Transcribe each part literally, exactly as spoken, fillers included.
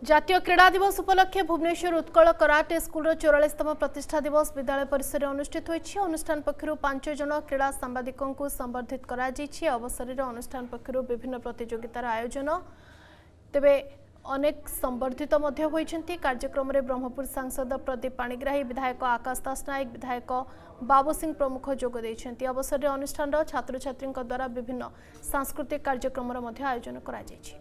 जातीय क्रीड़ा दिवस उपलक्षे भुवनेश्वर उत्कल कराटे स्कूल चौरालीसतम प्रतिष्ठा दिवस विद्यालय परिसर में अनुष्ठित होइछि। अनुष्ठान पक्षरु पांच जन क्रीड़ा सांबादिकों को संबर्धित करा जाइछि। अवसर में अनुष्ठान पक्षरु विभिन्न प्रतियोगितार आयोजन तेबे अनेक संबर्धित मध्य होइछन्ति। कार्यक्रम में ब्रह्मपुर सांसद प्रदीप पाणिग्राही, विधायक आकाश दास नायक, विधायक बाबू सिंह प्रमुख जोग दैछन्ति। अवसर में अनुष्ठान छात्र छात्री द्वारा विभिन्न सांस्कृतिक कार्यक्रम आयोजन करा जाइछि।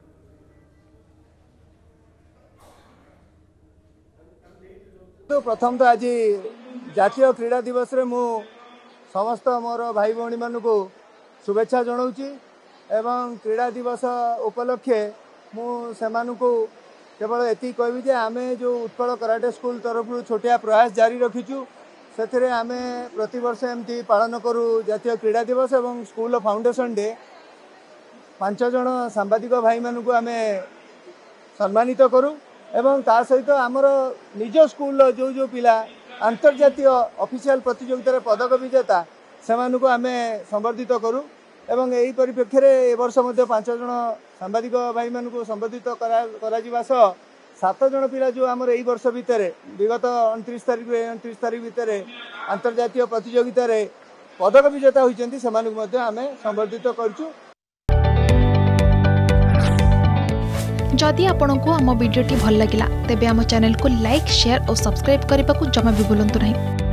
तो प्रथम तो आज जातीय क्रीड़ा दिवस रे मु समस्त मोर भाई भौणी मान को शुभेच्छा जनाऊँगी एवं क्रीड़ा दिवस उपलक्षे मु सेमानु को केवल एति कहबी जे आमे जो उत्कल कराटे स्कूल तरफ छोटिया प्रयास जारी रखीचु से आमे प्रति वर्ष एमती पालन करू जातीय क्रीड़ा दिवस एवं स्कूल फाउंडेशन डे। पांच जन सांबादिक भाई मान को आमे सम्मानित करू एवं ता सहित आमर निज स्कूल जो जो पिला अंतर्जातीय ऑफिशियल प्रतियोगिता पदक विजेता से आमे संबर्धित करूँ एवं यही परिप्रेक्षी ए वर्ष मध्य पांच जन सांबादिक भाई मान को संबर्धित करा सह सात जन पिला जो आमर यही वर्ष भितर विगत उनतीस तारीख उनतीस तारीख भितर अंतर्जातीय प्रतियोगिता पदक विजेता होती से आमे संबर्धित करूँ। जदि आपंक आम भिडी भल लगा तेब आम चैनल को लाइक शेयर और सब्सक्राइब करने को जमा भी भूलु नहीं।